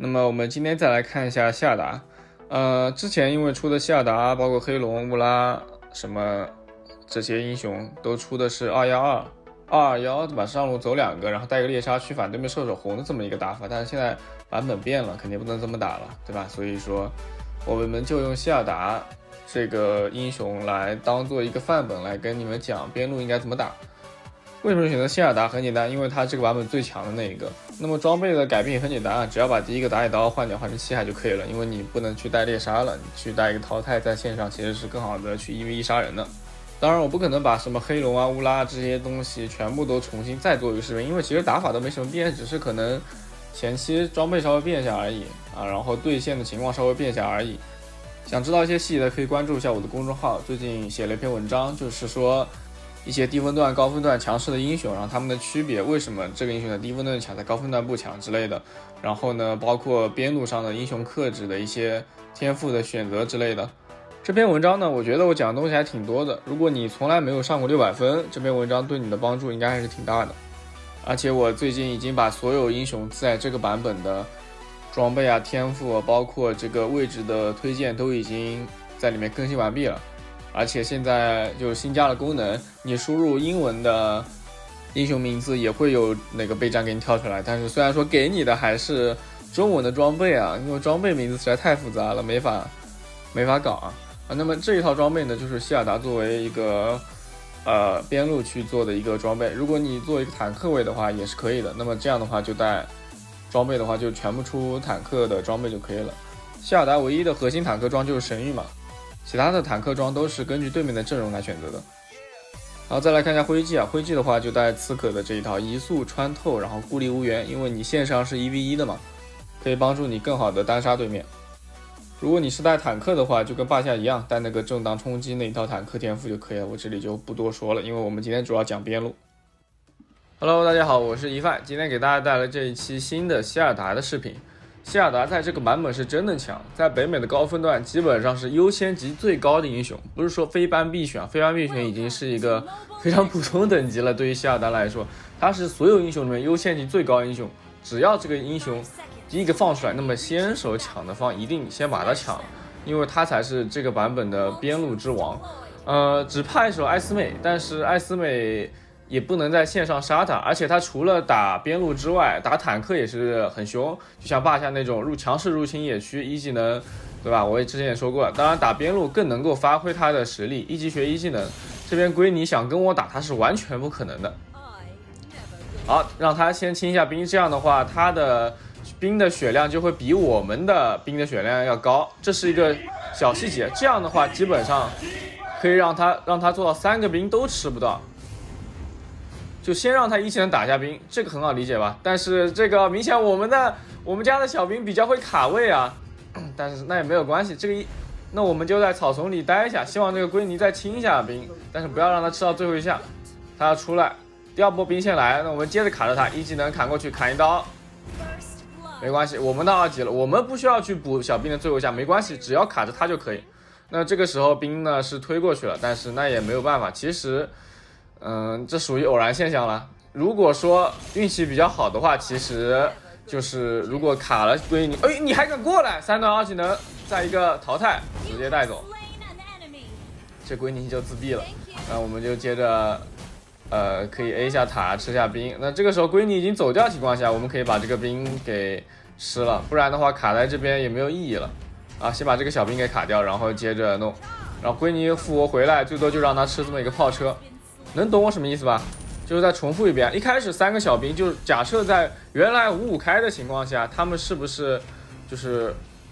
么我们今天再来看一下希尔达。之前因为出的希尔达，包括黑龙、乌拉什么这些英雄都出的是212、221，对吧？上路走2个，然后带个猎杀驱反对面射手红的这么一个打法。但是现在版本变了，肯定不能这么打了，对吧？所以说我们就用希尔达这个英雄来当做一个范本来跟你们讲边路应该怎么打。为什么选择希尔达？很简单，因为它这个版本最强的那一个。那么装备的改变也很简单啊，只要把第一个打野刀换掉，换成七海就可以了。因为你不能去带猎杀了，你去带一个淘汰，在线上其实是更好的去1v1杀人的。当然我不可能把什么黑龙啊、乌拉这些东西全部都重新再做一个视频，因为其实打法都没什么变，只是可能前期装备稍微变一下而已啊，然后对线的情况稍微变一下而已。想知道一些细节的可以关注一下我的公众号，最近写了一篇文章，就是说一些低分段、高分段强势的英雄，然后他们的区别，为什么这个英雄在低分段强，在高分段不强之类的。然后呢，包括边路上的英雄克制的一些天赋的选择之类的。这篇文章呢，我觉得我讲的东西还挺多的。如果你从来没有上过600分，这篇文章对你的帮助应该还是挺大的。而且我最近已经把所有英雄在这个版本的装备啊、天赋，包括这个位置的推荐都已经在里面更新完毕了。而且现在就新加了功能，你输入英文的英雄名字也会有那个备战给你跳出来。但是虽然说给你的还是中文的装备啊，因为装备名字实在太复杂了，没法搞啊。那么这一套装备呢，就是希尔达作为一个边路去做的一个装备。如果你做一个坦克位的话也是可以的。那么这样的话就带装备的话就全部出坦克的装备就可以了。希尔达唯一的核心坦克装就是神谕嘛。其他的坦克装都是根据对面的阵容来选择的。好，再来看一下灰烬啊，灰烬的话就带刺客的这一套移速穿透，然后孤立无援，因为你线上是1v1的嘛，可以帮助你更好的单杀对面。如果你是带坦克的话，就跟霸下一样，带那个正当冲击那一套坦克天赋就可以了，我这里就不多说了，因为我们今天主要讲边路。Hello， 大家好，我是一范，今天给大家带来这一期新的希尔达的视频。希尔达在这个版本是真的强，在北美的高分段基本上是优先级最高的英雄，不是说非班必选，非班必选已经是一个非常普通等级了。对于希尔达来说，他是所有英雄里面优先级最高英雄，只要这个英雄第一个放出来，那么先手抢的方一定先把他抢，因为他才是这个版本的边路之王。只怕一手艾斯美，但是艾斯美也不能在线上杀他，而且他除了打边路之外，打坦克也是很凶，就像霸下那种强势入侵野区一技能，对吧？我之前也说过了，当然打边路更能够发挥他的实力，一级学一技能。这边归你想跟我打，他是完全不可能的。好，让他先清一下兵，这样的话他的兵的血量就会比我们的兵的血量要高，这是一个小细节。这样的话基本上可以让他做到3个兵都吃不到。就先让他一技能打下兵，这个很好理解吧？但是这个明显我们家的小兵比较会卡位啊，但是那也没有关系，那我们就在草丛里待一下，希望这个圭尼再清一下兵，但是不要让他吃到最后一下，他要出来，第二波兵线来，那我们接着卡着他，一技能砍过去，砍一刀，没关系，我们到2级了，我们不需要去补小兵的最后一下，没关系，只要卡着他就可以。那这个时候兵呢是推过去了，但是那也没有办法，其实这属于偶然现象了。如果说运气比较好的话，其实就是如果卡了归你，你还敢过来，3段2技能，再一个淘汰，直接带走，这归你就自闭了。那我们就接着可以 A 下塔，吃下兵。那这个时候归你已经走掉的情况下，我们可以把这个兵给吃了，不然的话卡在这边也没有意义了啊。先把这个小兵给卡掉，然后接着弄，然后归你复活回来，最多就让他吃这么一个炮车。能懂我什么意思吧？就是再重复一遍，一开始3个小兵，就是假设在原来5-5开的情况下，他们是不是就是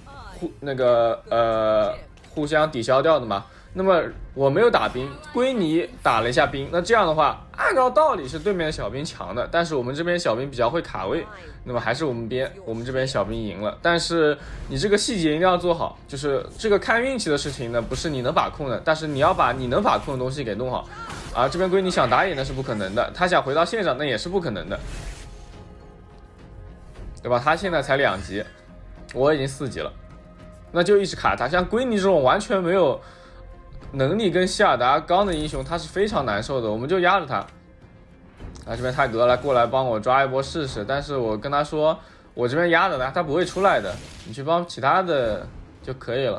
互相抵消掉的嘛？那么我没有打兵，归你打了一下兵，那这样的话，按照道理是对面的小兵强的，但是我们这边小兵比较会卡位，那么还是我们这边小兵赢了。但是你这个细节一定要做好，就是这个看运气的事情呢，不是你能把控的，但是你要把你能把控的东西给弄好。这边归你想打野那是不可能的，他想回到线上那也是不可能的，对吧？他现在才2级，我已经4级了，那就一直卡他。像归你这种完全没有能力跟希尔达刚的英雄，他是非常难受的，我们就压着他。这边泰格过来帮我抓一波试试，但是我跟他说我这边压着他不会出来的，你去帮其他的就可以了。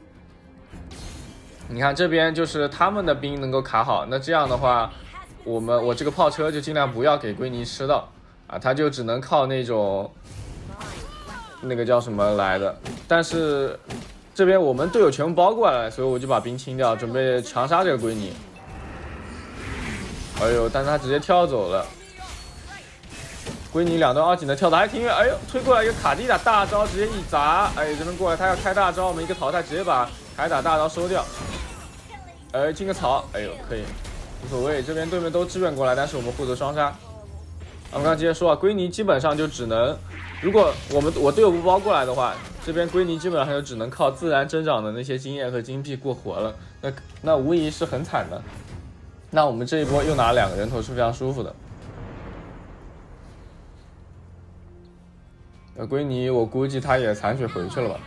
你看这边就是他们的兵能够卡好，那这样的话，我这个炮车就尽量不要给圭尼吃到啊，他就只能靠那种那个叫什么来的。但是这边我们队友全部包过来了，所以我就把兵清掉，准备强杀这个圭尼。哎呦，但是他直接跳走了。圭尼2段2技能跳的还挺远，哎呦，推过来一个卡蒂塔大招直接一砸，哎，这边过来他要开大招，我们一个淘汰直接把凯打大招收掉。哎，进个草，哎呦，可以，无所谓，这边对面都支援过来，但是我们获得双杀。我们刚接着说啊，圭尼基本上就只能，如果我队友不包过来的话，这边圭尼基本上就只能靠自然增长的那些经验和金币过活了，那无疑是很惨的。那我们这一波又拿2个人头是非常舒服的。圭尼我估计他也残血回去了吧。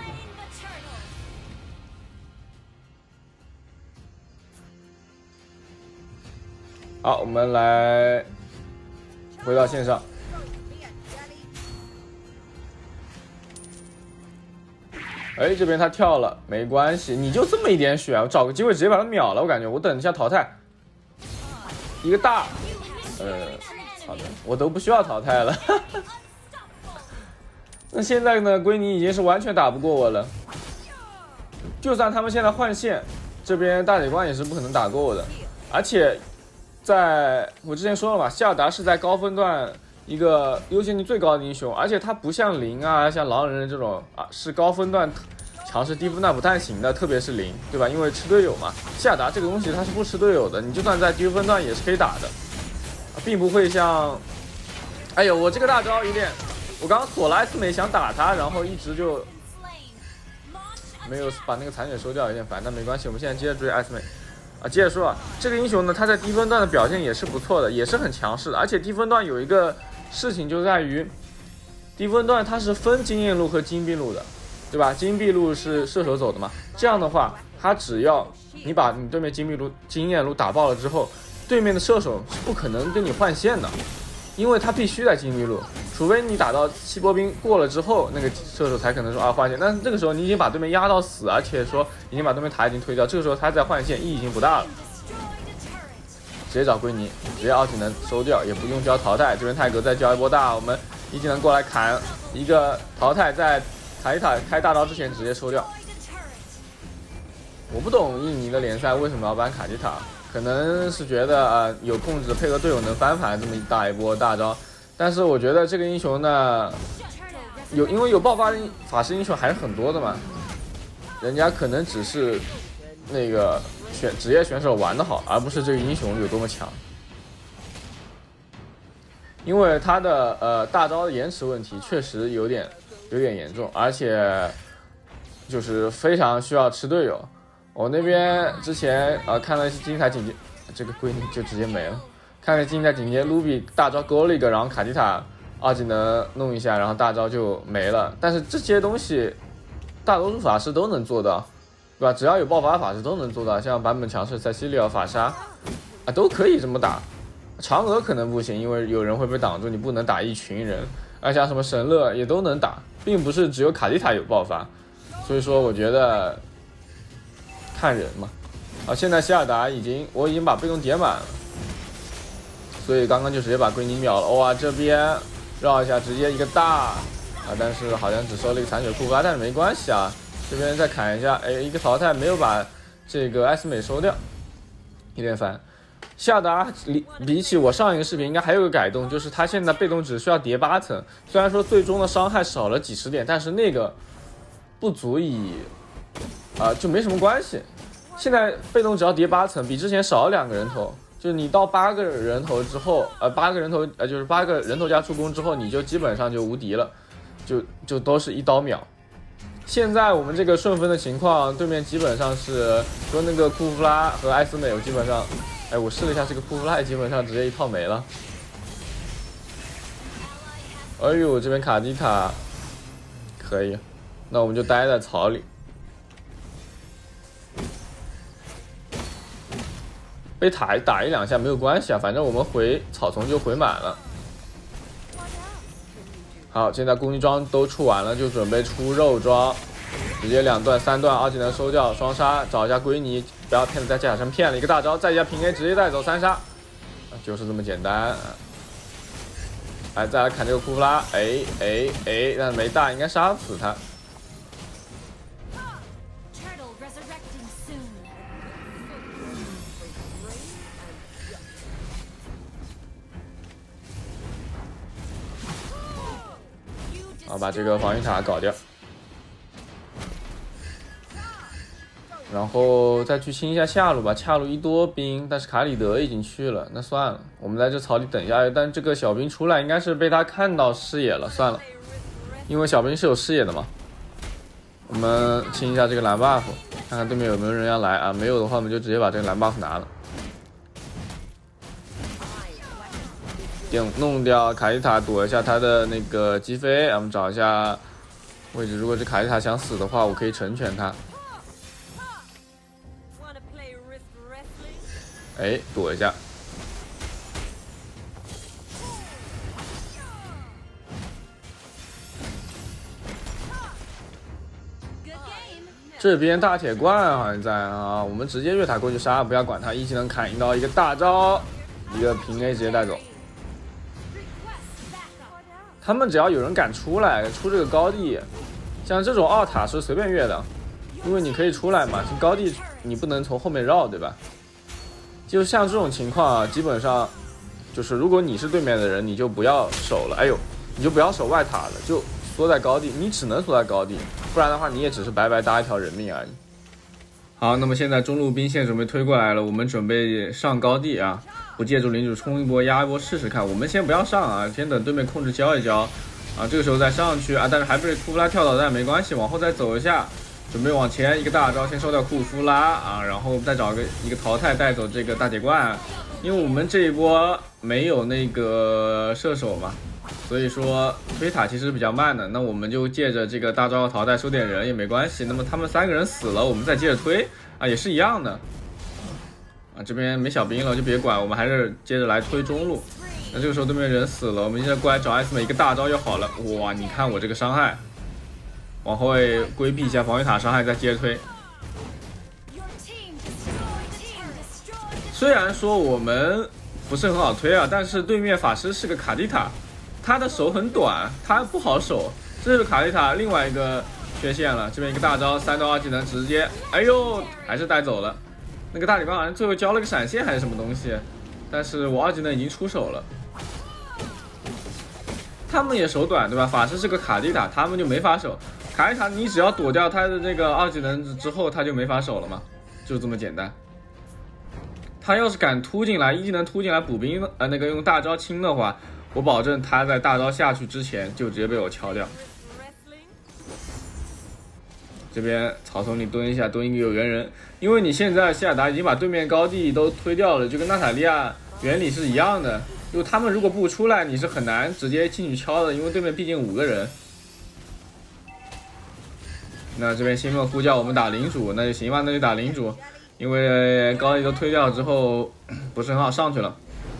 好，我们来回到线上。哎，这边他跳了，没关系，你就这么一点血，我找个机会直接把他秒了。我感觉我等一下淘汰，一个大，好的，我都不需要淘汰了。那现在呢，圭尼已经是完全打不过我了。就算他们现在换线，这边大铁罐也是不可能打过我的。而且，在我之前说了嘛，希尔达是在高分段一个优先级最高的英雄，而且他不像零啊，像狼人这种啊，是高分段强势低分段不太行的，特别是零，对吧？因为吃队友嘛，希尔达这个东西它是不吃队友的，你就算在低分段也是可以打的，并不会像，哎呦，我这个大招有点。我刚刚锁了艾斯美想打他，然后一直就没有把那个残血收掉，有点烦，但没关系，我们现在接着追艾斯美啊。接着说啊，这个英雄呢，他在低分段的表现也是不错的，也是很强势的，而且低分段有一个事情就在于，低分段它是分经验路和金币路的，对吧？金币路是射手走的嘛，这样的话，他只要你把你对面经验路打爆了之后，对面的射手是不可能跟你换线的。因为他必须在金币路，除非你打到气波兵过了之后，那个射手才可能说啊换线。但是这个时候你已经把对面压到死，而且说已经把对面塔已经推掉，这个时候他再换线意义已经不大了。直接找圭尼，直接2技能收掉，也不用交淘汰。这边泰格再交一波大，我们1技能过来砍一个淘汰，在塔开大招之前直接收掉。我不懂印尼的联赛为什么要ban卡蒂塔。可能是觉得有控制配合队友能翻盘这么大一波大招，但是我觉得这个英雄呢，因为有爆发的法师英雄还是很多的嘛，人家可能只是那个职业选手玩得好，而不是这个英雄有多么强。因为他的大招的延迟问题确实有点严重，而且就是非常需要吃队友。我那边之前看了一些精彩紧接，这个圭尼就直接没了。看了精彩紧接，卢比大招勾了一个，然后卡蒂塔2技能弄一下，然后大招就没了。但是这些东西大多数法师都能做到，对吧？只要有爆发法师都能做到，像版本强势塞西利奥法杀啊都可以这么打。嫦娥可能不行，因为有人会被挡住，你不能打一群人。而像什么神乐也都能打，并不是只有卡蒂塔有爆发。所以说我觉得看人嘛。现在希尔达我已经把被动叠满了，所以刚刚就直接把圭尼秒了。哇，这边绕一下直接一个大但是好像只收了一个残血库巴，但是没关系啊。这边再砍一下，哎，一个淘汰没有把这个艾斯美收掉，有点烦。希尔达比起我上一个视频应该还有个改动，就是他现在被动只需要叠8层，虽然说最终的伤害少了几十点，但是那个不足以就没什么关系。现在被动只要叠8层，比之前少了2个人头，就是你到8个人头之后，8个人头就是8个人头加助攻之后，你就基本上就无敌了，就都是一刀秒。现在我们这个顺分的情况，对面基本上是说那个库弗拉和艾斯美，我基本上，我试了一下这个库弗拉，基本上直接一炮没了。哎呦，这边卡蒂塔可以，那我们就待在草里。被塔打1-2下没有关系啊，反正我们回草丛就回满了。 好，现在攻击装都出完了，就准备出肉装，直接2段、3段，2技能收掉，双杀，找一下龟妮，不要骗子在剑塔上骗了一个大招，再加平 A 直接带走3杀，就是这么简单。来，再来砍这个库弗拉，但是没大，应该杀不死他。好，把这个防御塔搞掉，然后再去清一下下路吧。下路一多兵，但是卡里德已经去了，那算了，我们在这草地等一下。但这个小兵出来应该是被他看到视野了，算了，因为小兵是有视野的嘛。我们清一下这个蓝 buff， 看看对面有没有人要来啊？没有的话，我们就直接把这个蓝 buff 拿了。弄掉卡丽塔，躲一下他的那个击飞，我们找一下位置。如果这卡丽塔想死的话，我可以成全他。躲一下。这边大铁罐好像在啊，我们直接越塔过去杀，不要管他，一技能砍一刀，一个大招，一个平 A 直接带走。他们只要有人敢出来出这个高地，像这种2塔是随便越的，因为你可以出来嘛，这高地你不能从后面绕，对吧？就像这种情况啊，基本上就是如果你是对面的人，你就不要守了，你就不要守外塔了，就缩在高地，你只能缩在高地，不然的话你也只是白白搭一条人命而已。好，那么现在中路兵线准备推过来了，我们准备上高地啊，不借助领主冲一波压一波试试看。我们先不要上啊，先等对面控制交一交啊，这个时候再上去啊，但是还被库弗拉跳导弹没关系，往后再走一下，准备往前一个大招先收掉库弗拉啊，然后再找一个淘汰带走这个大铁罐，因为我们这一波没有那个射手嘛。所以说推塔其实比较慢的，那我们就借着这个大招淘汰收点人也没关系。那么他们3个人死了，我们再接着推啊，也是一样的啊。这边没小兵了就别管，我们还是接着来推中路。那这个时候对面人死了，我们现在过来找艾斯美一个大招就好了。哇，你看我这个伤害，往后规避一下防御塔伤害，再接着推。虽然说我们不是很好推啊，但是对面法师是个卡蒂塔。他的手很短，他不好守，这是卡丽塔另外一个缺陷了。这边一个大招3到2技能直接，还是带走了。那个大礼包好像最后交了个闪现还是什么东西，但是我2技能已经出手了。他们也手短对吧？法师是个卡蒂塔，他们就没法守。卡丽塔你只要躲掉他的这个2技能之后，他就没法守了嘛，就这么简单。他要是敢突进来，1技能突进来补兵，那个用大招清的话。我保证他在大招下去之前就直接被我敲掉。这边草丛里蹲一下，蹲一个有缘人，因为你现在希尔达已经把对面高地都推掉了，就跟娜塔莉亚原理是一样的。就他们如果不出来，你是很难直接进去敲的，因为对面毕竟5个人。那这边星梦呼叫我们打领主，那就行吧，那就打领主，因为高地都推掉之后不是很好上去了。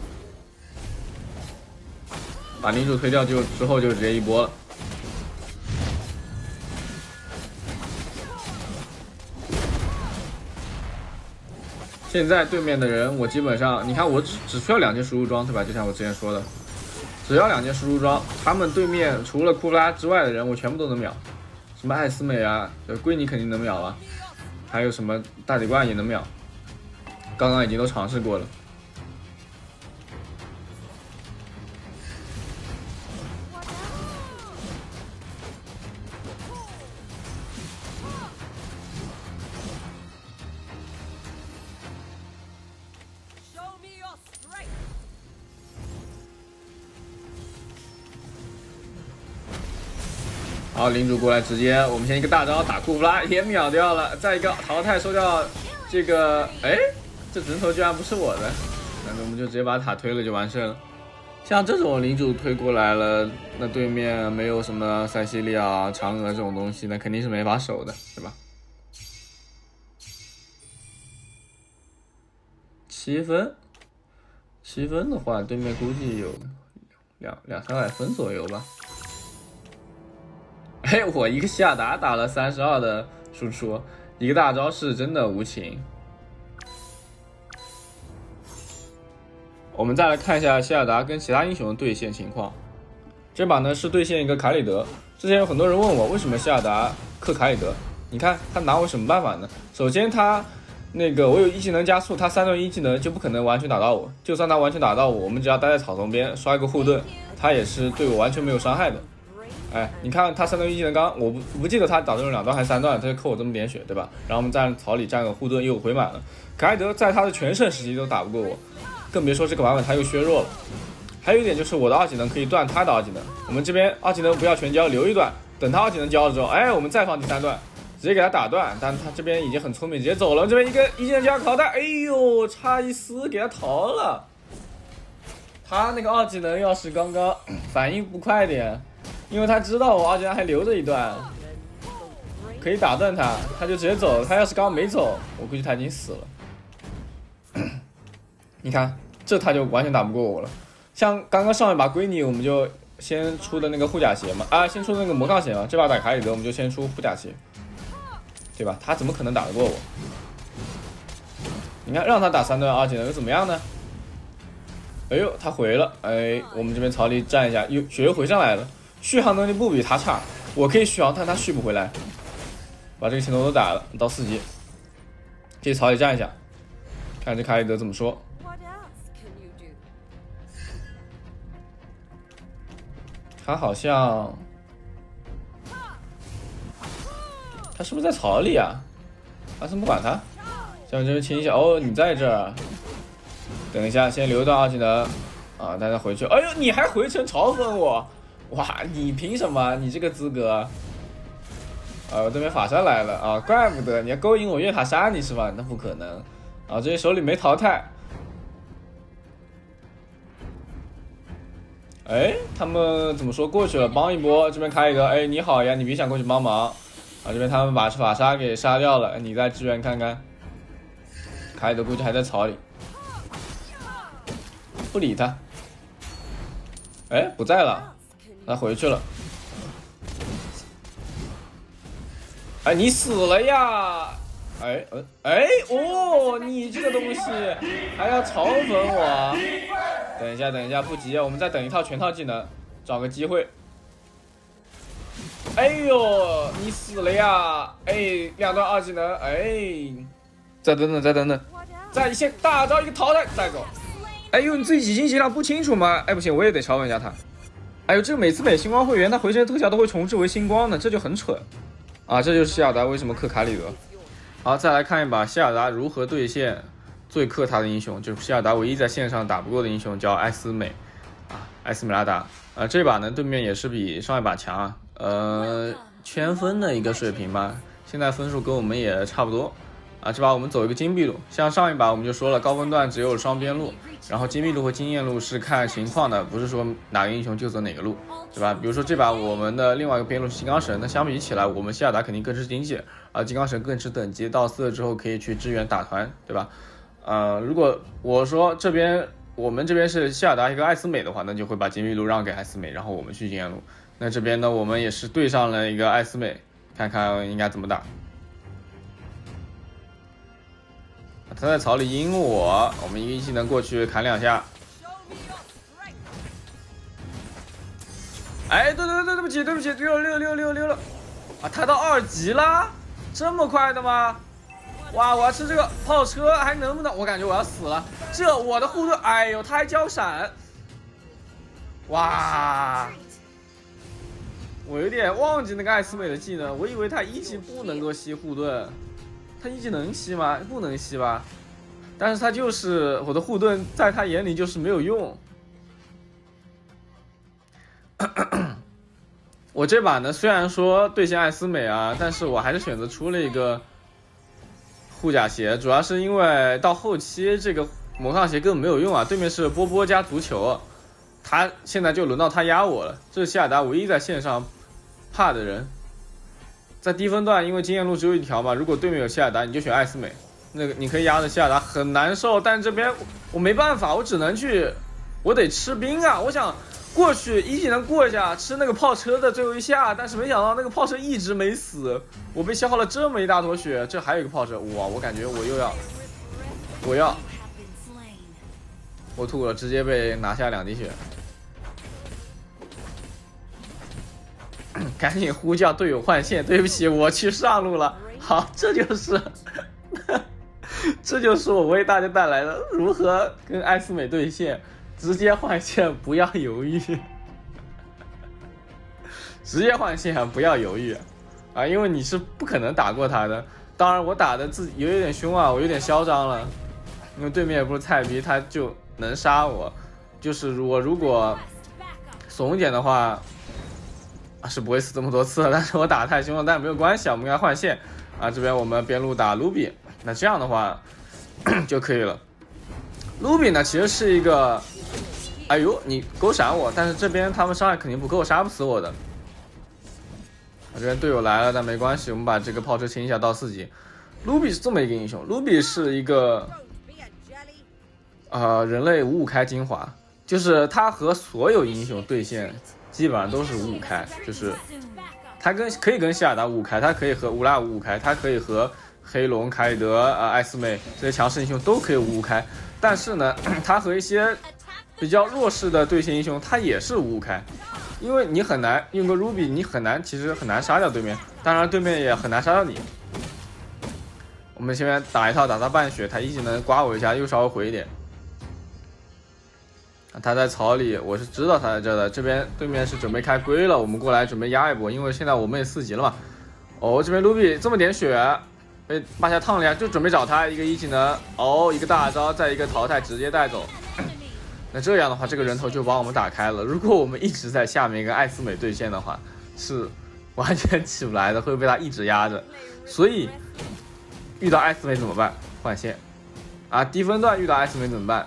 把领主推掉之后就直接一波了。现在对面的人我基本上，你看我只需要2件输入装对吧？就像我之前说的，只要2件输入装，他们对面除了库弗拉之外的人我全部都能秒。什么艾斯美啊，圭妮肯定能秒啊，还有什么大铁罐也能秒，刚刚已经都尝试过了。好，领主过来直接，我们先一个大招打库弗拉也秒掉了，再一个淘汰收掉这个，这人头居然不是我的，那我们就直接把塔推了就完事了。像这种领主推过来了，那对面没有什么塞西利亚、嫦娥这种东西，那肯定是没法守的，对吧？7分，7分的话，对面估计有200-300分左右吧。 哎，我一个希尔达打了32的输出，一个大招式真的无情。我们再来看一下希尔达跟其他英雄的对线情况。这把呢是对线一个凯里德。之前有很多人问我为什么希尔达克凯里德，你看他拿我什么办法呢？首先他那个我有一技能加速，他3段一技能就不可能完全打到我。就算他完全打到我，我们只要待在草丛边刷一个护盾，他也是对我完全没有伤害的。哎，你看他3段一技能刚，我不记得他打中了2段还是3段，他就扣我这么点血，对吧？然后我们在草里站个护盾又回满了。凯里德在他的全盛时期都打不过我，更别说这个版本他又削弱了。还有一点就是我的2技能可以断他的2技能，我们这边2技能不要全交，留一段，等他2技能交了之后，哎，我们再放第3段，直接给他打断。但他这边已经很聪明，直接走了。这边一个一技能加拷带，哎呦，差一丝给他逃了。他那个2技能要是刚刚反应不快点，因为他知道我2技能还留着一段，可以打断他，他就直接走了。他要是刚刚没走，我估计他已经死了。你看，这他就完全打不过我了。像刚刚上一把归你，我们就先出的那个护甲鞋嘛，先出那个魔抗鞋嘛。这把打凯里德，我们就先出护甲鞋，对吧？他怎么可能打得过我？你看，让他打3段2技能又怎么样呢？哎呦，他回了，哎，我们这边草里站一下，血又回上来了。续航能力不比他差，我可以续航，但他续不回来。把这个前头都打了，到4级，这草里站一下，看这凯里德怎么说。他好像，他是不是在草里啊？阿森不管他，下面这边清一下。哦，你在这儿，等一下，先留一段2技能啊，大家回去。哎呦，你还回城嘲讽我？哇，你凭什么？你这个资格？我这边法山来了啊，怪不得你要勾引我越塔杀你是吧？那不可能啊，这些手里没淘汰。哎，他们怎么说过去了？帮一波，这边开一个。哎，你好呀，你别想过去帮忙啊！这边他们把法沙给杀掉了，你再支援看看。凯德估计还在草里，不理他。哎，不在了，他回去了。哎，你死了呀！哎，哦，你这个东西还要嘲讽我？等一下，不急，我们再等一套全套技能，找个机会。哎呦，你死了呀！哎，2段2技能，哎，再等等，再先大招一个淘汰，再走。哎呦，你自己几星血量不清楚吗？哎，不行，我也得嘲讽一下他。哎呦，这个每次星光会员他回城特效都会重置为星光的，这就很蠢啊！这就是希尔达为什么克卡里德。好，再来看一把希尔达如何对线最克他的英雄，就是希尔达唯一在线上打不过的英雄叫艾斯美艾斯美拉达。这把呢对面也是比上一把强圈分的一个水平吧，现在分数跟我们也差不多这把我们走一个金币路，像上一把我们就说了，高分段只有双边路，然后金币路和经验路是看情况的，不是说哪个英雄就走哪个路，对吧？比如说这把我们的另外一个边路是金刚神，那相比起来，我们希尔达肯定更吃经济金刚神更吃等级，到4之后可以去支援打团，对吧？如果我说我们这边是希尔达一个艾斯美的话，那就会把金币路让给艾斯美，然后我们去经验路。那这边呢，我们也是对上了一个艾斯美，看看应该怎么打。他在草里阴我，我们一个一技能过去砍2下。哎，对不起，溜了他到2级了，这么快的吗？哇，我要吃这个炮车还能不能？我感觉我要死了。这我的护盾，哎呦，他还交闪，哇！我有点忘记那个艾斯美的技能，我以为他1级不能够吸护盾，他1级能吸吗？不能吸吧？但是他就是我的护盾，在他眼里就是没有用。我这把呢，虽然说对线艾斯美但是我还是选择出了一个护甲鞋，主要是因为到后期这个魔抗鞋根本没有用对面是波波加足球，他现在就轮到他压我了，这是希尔达唯一在线上怕的人。在低分段，因为经验路只有1条嘛，如果对面有希尔达，你就选艾斯美，那个你可以压着希尔达很难受，但这边我没办法，我只能去，我得吃兵我想过去一技能过一下，吃那个炮车的最后一下，但是没想到那个炮车一直没死，我被消耗了这么一大坨血，这还有一个炮车，哇！我感觉我吐了，直接被拿下2滴血，赶紧呼叫队友换线，对不起，我去上路了。好，这就是这就是我为大家带来的如何跟艾斯美对线。直接换线，不要犹豫。直接换线，不要犹豫啊！因为你是不可能打过他的。当然，我打的自己有点凶啊，我有点嚣张了。因为对面也不是菜逼，他就能杀我。就是我如果怂一点的话，是不会死这么多次的。但是我打太凶了，但是没有关系啊，我们应该换线啊。这边我们边路打卢比，那这样的话就可以了。卢比呢，其实是一个。哎呦，你勾闪我，但是这边他们伤害肯定不够，杀不死我的。我这边队友来了，但没关系，我们把这个炮车清一下到4级。卢比是这么一个英雄，卢比是一个人类5开精华，就是他和所有英雄对线基本上都是5开，就是他可以跟希尔达5开，他可以和乌拉5开，他可以和黑龙、凯里德艾斯美这些强势英雄都可以5开，但是呢，他和一些比较弱势的对线英雄，他也是5开，因为你很难用个 Ruby， 你其实很难杀掉对面，当然对面也很难杀掉你。我们前面打一套打到半血，他一技能刮我一下，又稍微回一点。他在草里，我是知道他在这的。这边对面是准备开龟了，我们过来准备压一波，因为现在我们也4级了嘛。哦，这边 Ruby 这么点血，被霸下烫了呀，就准备找他一个一技能，一个大招，再一个淘汰，直接带走。那这样的话，这个人头就帮我们打开了。如果我们一直在下面跟艾斯美对线的话，是完全起不来的，会被他一直压着。所以遇到艾斯美怎么办？换线啊！低分段遇到艾斯美怎么办？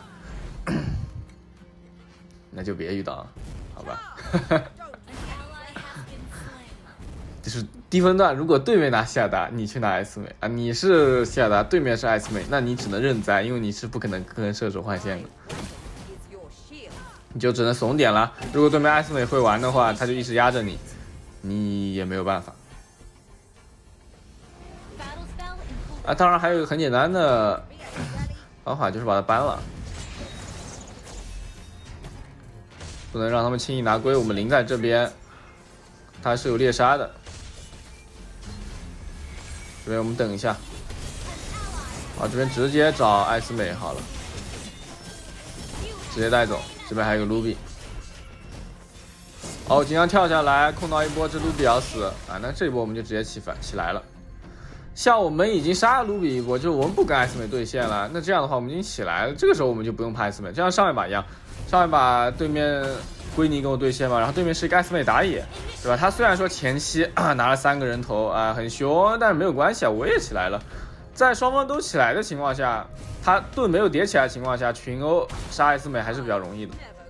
那就别遇到了，好吧？就是低分段，如果对面拿希尔达，你去拿艾斯美啊，你是希尔达，对面是艾斯美，那你只能认栽，因为你是不可能跟射手换线的。你就只能怂点了。如果对面艾斯美会玩的话，他就一直压着你，你也没有办法。啊，当然还有一个很简单的方法，就是把他搬了，不能让他们轻易拿龟。我们零在这边，他是有猎杀的。这边我们等一下，啊，这边直接找艾斯美好了，直接带走。这边还有个卢比，经常跳下来控到一波，这卢比要死啊！那这一波我们就直接起来了。像我们已经杀了卢比一波，就是我们不跟艾斯美对线了。那这样的话，我们已经起来了，这个时候我们就不用怕艾斯美，就像上一把一样，上一把对面圭尼跟我对线嘛，然后对面是一个艾斯美打野，对吧？他虽然说前期拿了3个人头啊，很凶，但是没有关系啊，我也起来了。在双方都起来的情况下，他盾没有叠起来的情况下，群殴杀艾斯美还是比较容易的。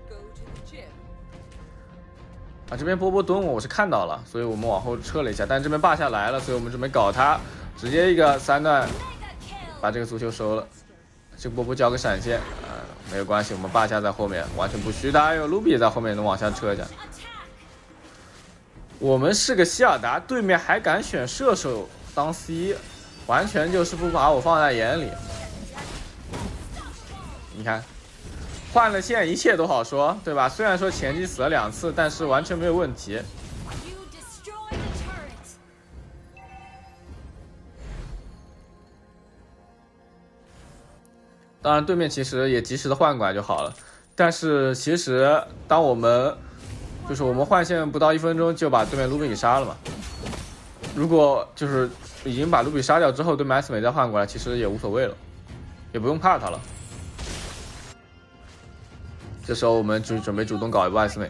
啊，这边波波蹲我是看到了，所以我们往后撤了一下，但这边霸下来了，所以我们准备搞他，直接一个3段把这个足球收了。这个波波交个闪现啊，没有关系，我们霸下在后面完全不虚，还有卢比在后面能往下撤一下。我们是个希尔达，对面还敢选射手当 C。完全就是不把我放在眼里。你看，换了线一切都好说，对吧？虽然说前期死了2次，但是完全没有问题。当然，对面其实也及时的换过来就好了。但是其实当我们换线不到1分钟就把对面卢比给杀了嘛。如果就是已经把卢比杀掉之后，对面艾斯美再换过来，其实也无所谓了，也不用怕他了。这时候我们就准备主动搞一波艾斯美，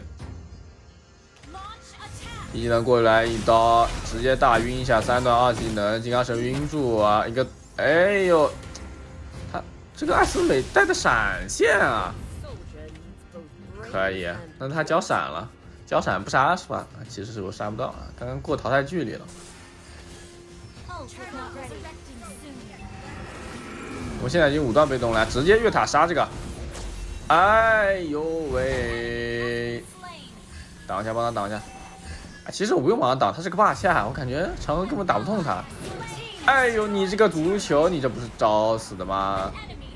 一技能过来一刀，直接大晕一下3段2技能，金刚神晕住啊！一个，哎呦，他这个艾斯美带的闪现啊，可以，那他交闪了，交闪不杀是吧？其实是我杀不到啊，刚刚过淘汰距离了。我现在已经5段被动了，直接越塔杀这个，哎呦喂！ 挡一下，帮他挡一下。啊，其实我不用帮他挡，他是个霸下，我感觉嫦娥根本打不动他。哎呦，你这个足球，你这不是找死的吗？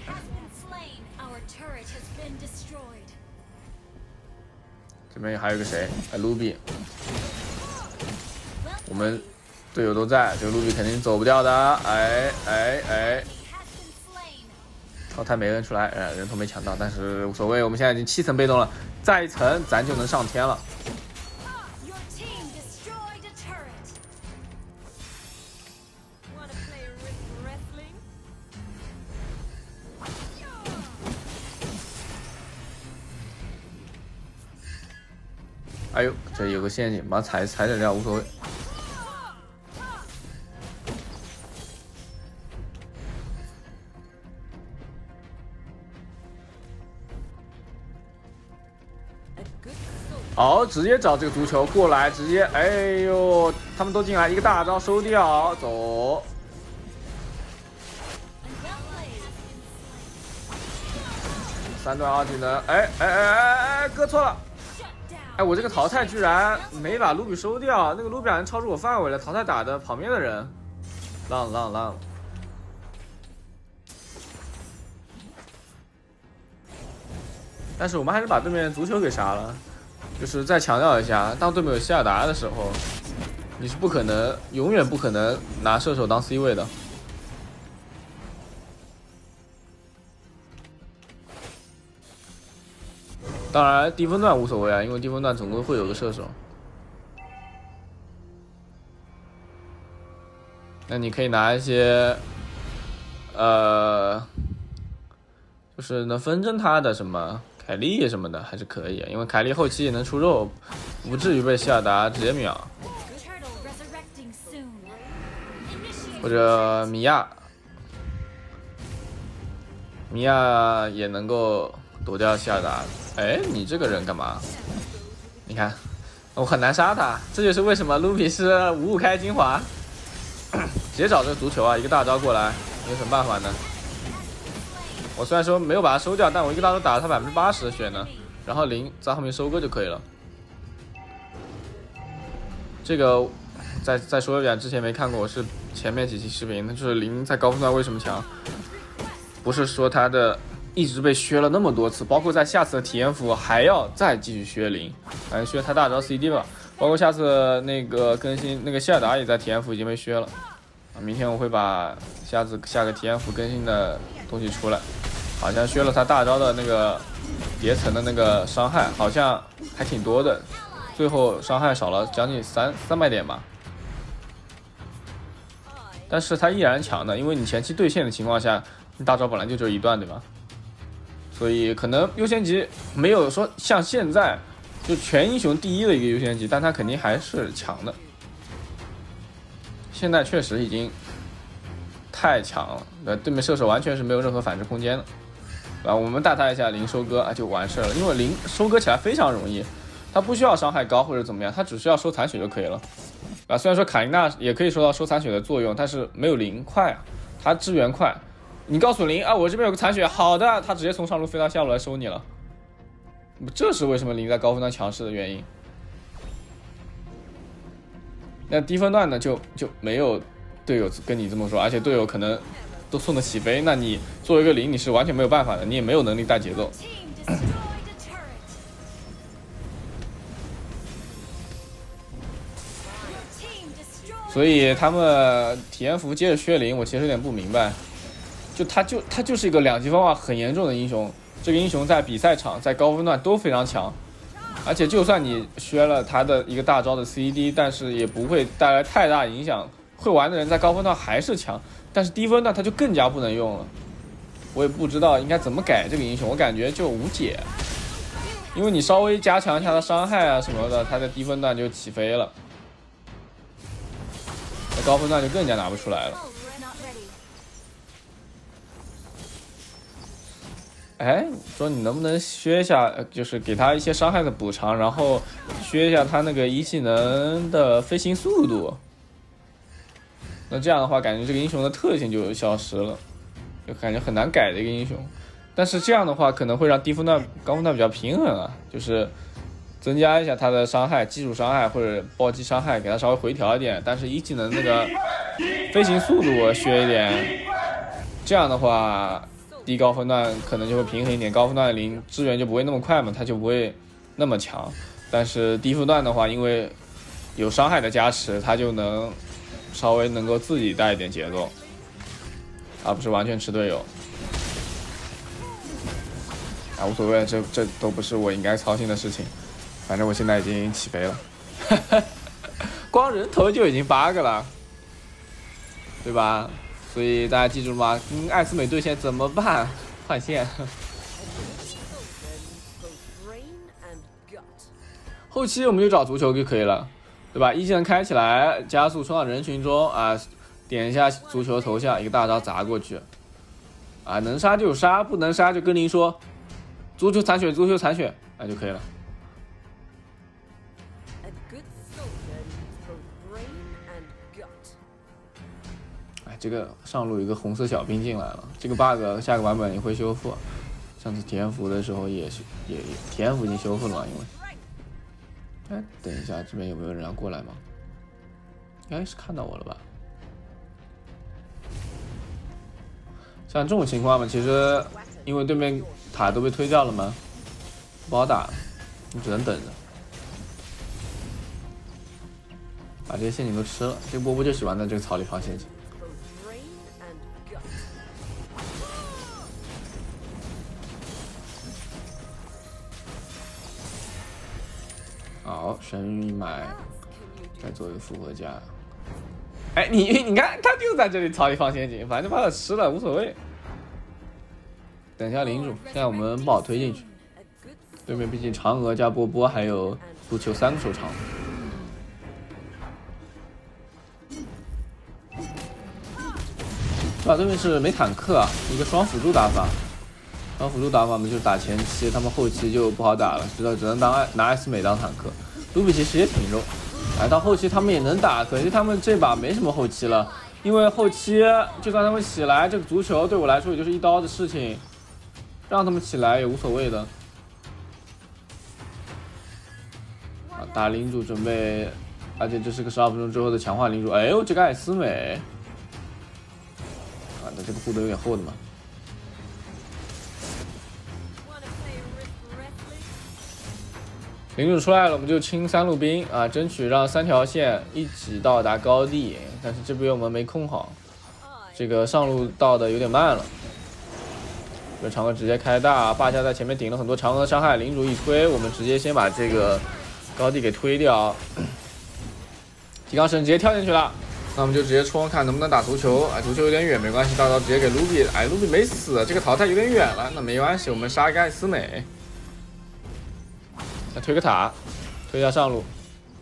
这边还有个谁？卢比。我们队友都在，这个卢比肯定走不掉的。哎。淘汰没人出来，人头没抢到，但是无所谓，我们现在已经7层被动了，再一层咱就能上天了。哎呦，这有个陷阱，把它踩着掉无所谓。好，直接找这个足球过来，直接，哎呦，他们都进来，一个大招收掉，走。3段2技能，哎，割错了。哎，我这个淘汰居然没把卢比收掉，那个卢比人超出我范围了，淘汰打的旁边的人，浪。但是我们还是把对面足球给杀了。就是再强调一下，当对面有希尔达的时候，你是永远不可能拿射手当 C 位的。当然低分段无所谓啊，因为低分段总归会有个射手。那你可以拿一些，就是能分身他的什么凯莉什么的还是可以，因为凯莉后期也能出肉，不至于被希尔达直接秒。或者米娅也能够躲掉希尔达。哎，你这个人干嘛？你看，我很难杀他，这就是为什么卢比是5开精华。直接找这个足球啊，一个大招过来，有什么办法呢？我虽然说没有把它收掉，但我一个大招打了他80%的血呢，然后0在后面收割就可以了。这个再说一遍，之前没看过，我是前面几期视频，那就是0在高分段为什么强？不是说他的一直被削了那么多次，包括在下次的体验服还要再继续削0，反正削他大招 CD 吧。包括下次那个更新，那个希尔达也在体验服已经被削了。明天我会把下个体验服更新的东西出来，好像削了他大招的那个叠层的那个伤害，好像还挺多的，最后伤害少了将近300点吧。但是他依然强的，因为你前期对线的情况下，你大招本来就只有1段，对吧？所以可能优先级没有说像现在就全英雄第一的一个优先级，但他肯定还是强的。现在确实已经太强了，对面射手完全是没有任何反制空间的。我们带他一下0收割就完事了，因为0收割起来非常容易，他不需要伤害高或者怎么样，他只需要收残血就可以了。虽然说卡琳娜也可以收到收残血的作用，但是没有0快啊，他支援快。你告诉0我这边有个残血，好的，他直接从上路飞到下路来收你了。这是为什么0在高分段强势的原因。那低分段呢就没有队友跟你这么说，而且队友可能都送得起飞，那你作为一个0你是完全没有办法的，你也没有能力带节奏。所以他们体验服接着削0，我其实有点不明白。他就是一个2级分化很严重的英雄，这个英雄在比赛场在高分段都非常强。而且就算你削了他的一个大招的 CD， 但是也不会带来太大影响。会玩的人在高分段还是强，但是低分段他就更加不能用了。我也不知道应该怎么改这个英雄，我感觉就无解。因为你稍微加强一下他伤害啊什么的，他在低分段就起飞了，在高分段就更加拿不出来了。哎，说你能不能削一下，就是给他一些伤害的补偿，然后削一下他那个1技能的飞行速度。那这样的话，感觉这个英雄的特性就消失了，就感觉很难改的一个英雄。但是这样的话，可能会让低分段、高分段比较平衡啊，就是增加一下他的伤害，基础伤害或者暴击伤害，给他稍微回调一点。但是一技能那个飞行速度削一点，这样的话，低高分段可能就会平衡一点，高分段零支援就不会那么快嘛，他就不会那么强。但是低分段的话，因为有伤害的加持，他就能稍微能够自己带一点节奏，而不是完全吃队友。啊，无所谓，这都不是我应该操心的事情。反正我现在已经起飞了，光人头就已经8个了，对吧？所以大家记住了吗？跟艾斯美对线怎么办？换线。后期我们就找足球就可以了，对吧？一技能开起来，加速冲到人群中啊，点一下足球头像，一个大招砸过去，啊，能杀就杀，不能杀就跟您说，足球残血，足球残血，那就可以了。这个上路有一个红色小兵进来了，这个 bug 下个版本也会修复。上次体验服的时候也体验服已经修复了嘛，因为，哎，等一下这边有没有人要过来吗？应该是看到我了吧？像这种情况嘛，其实因为对面塔都被推掉了嘛，不好打，你只能等着，把这些陷阱都吃了。这个波波就喜欢在这个草里放陷阱。好，神域一买，再做一个复活甲。哎，你看，他就在这里草里放陷阱，反正把它吃了无所谓。等一下领主，现在我们不好推进去，对面毕竟嫦娥加波波还有足球3个手长。对吧？对面是没坦克啊，一个双辅助打法。双辅助打法嘛，就是打前期，他们后期就不好打了，只能拿艾斯美当坦克。卢比其实也挺肉，哎，到后期他们也能打，可惜他们这把没什么后期了，因为后期就算他们起来，这个足球对我来说也就是一刀的事情，让他们起来也无所谓的。啊，打领主准备，而且这是个12分钟之后的强化领主，哎呦，这个艾斯美，啊，那这个护盾有点厚的嘛。领主出来了，我们就清3路兵啊，争取让3条线一起到达高地。但是这边我们没控好，这个上路到的有点慢了。这嫦娥直接开大，霸下在前面顶了很多嫦娥伤害，领主一推，我们直接先把这个高地给推掉。提纲神直接跳进去了，那我们就直接冲，看能不能打足球。啊，足球有点远，没关系，大招直接给卢比。哎，卢比没死，这个淘汰有点远了，那没关系，我们杀一个艾斯美。再推个塔，推一下上路，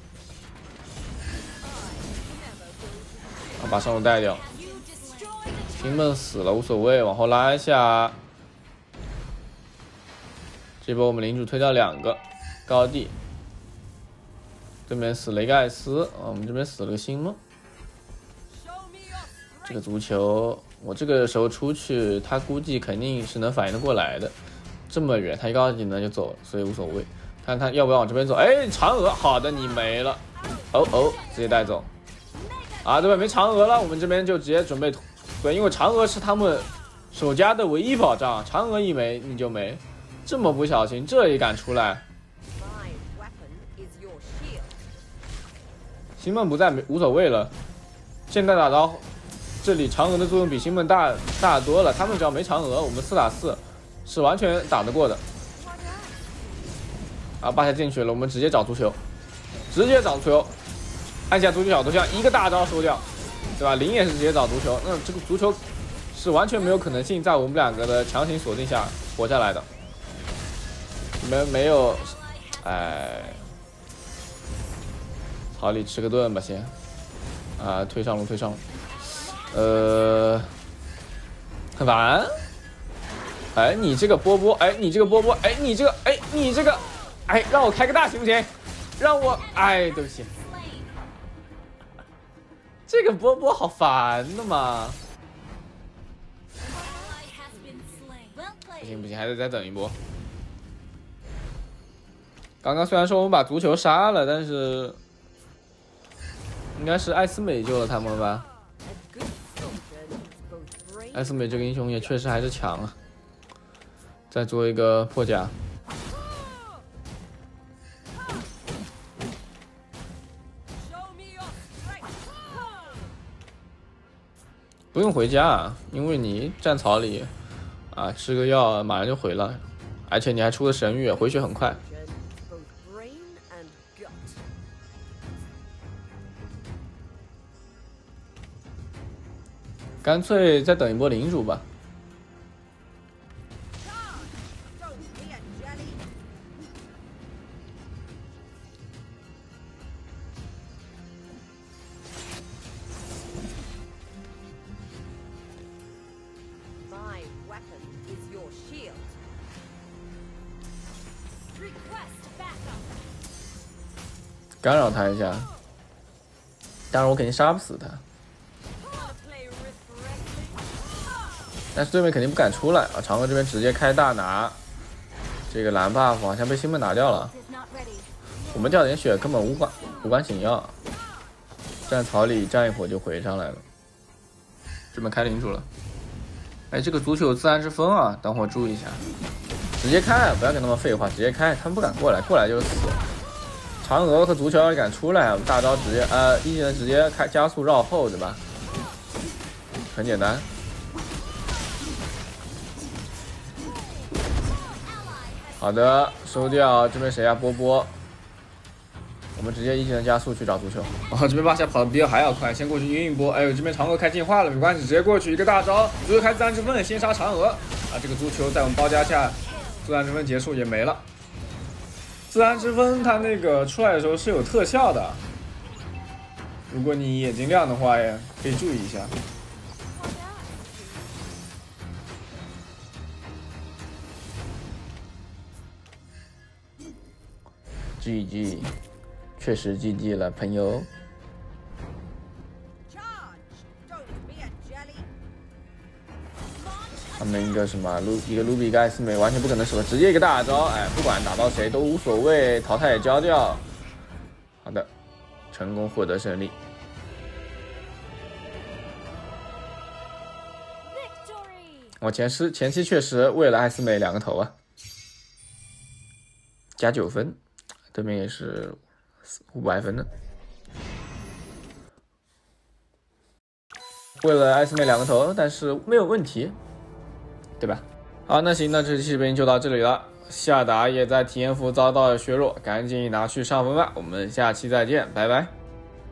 把上路带掉。星梦死了无所谓，往后拉一下。这波我们领主推掉2个高地，对面死了一个艾斯，我们这边死了个星梦。这个足球，我这个时候出去，他估计肯定是能反应得过来的。这么远，他一高技能就走了，所以无所谓。看他要不要往这边走？哎，嫦娥，好的，你没了。哦，直接带走。啊，对吧？没嫦娥了，我们这边就直接准备，对，因为嫦娥是他们守家的唯一保障，嫦娥一没你就没。这么不小心，这也敢出来？星梦不在，无所谓了。现在打到这里，嫦娥的作用比星梦大多了。他们只要没嫦娥，我们4打4是完全打得过的。啊，霸下进去了，我们直接找足球，按下足球小头像，一个大招收掉，对吧？零也是直接找足球，那这个足球是完全没有可能性在我们2个的强行锁定下活下来的，没有，哎，草里吃个盾吧先，啊，推上路，很烦，哎，你这个波波，哎，你这个。哎，让我开个大行不行？让我，哎，对不起，这个波波好烦的嘛！不行，还得再等一波。 刚刚虽然说我们把足球杀了，但是应该是艾斯美救了他们吧？艾斯美这个英雄也确实还是强啊。再做一个破甲。不用回家啊，因为你战草里啊吃个药马上就回了，而且你还出了神谕，回血很快。干脆再等一波领主吧。干扰他一下，当然我肯定杀不死他，但是对面肯定不敢出来啊！嫦娥这边直接开大拿，这个蓝 buff 好像被星门拿掉了，我们掉点血根本无关紧要，战草里站一会儿就回上来了。这边开领主了，哎，这个足球有自然之风啊，等会儿注意一下，直接开，不要跟他们废话，直接开，他们不敢过来，过来就是死。嫦娥和足球要是敢出来，我们大招直接一技能直接开加速绕后，对吧？很简单。好的，收掉这边谁啊？波波。我们直接一技能加速去找足球。哦，这边巴夏跑的比我还要快，先过去晕一波。哎呦，这边嫦娥开进化了，没关系，直接过去一个大招，足球开自然之风，先杀嫦娥。啊，这个足球在我们包夹下，自然之风结束也没了。自然之风它那个出来的时候是有特效的，如果你眼睛亮的话，也可以注意一下。GG， 确实 GG 了，朋友。他们一个什么一个卢比盖斯美完全不可能死，直接一个大招，哎，不管打到谁都无所谓，淘汰也交掉。好的，成功获得胜利。我前期确实为了艾斯美2个头啊，加9分，对面也是500分的。为了艾斯美2个头，但是没有问题。对吧？好，那行，那这期视频就到这里了。夏达也在体验服遭到了削弱，赶紧拿去上分吧。我们下期再见，拜拜。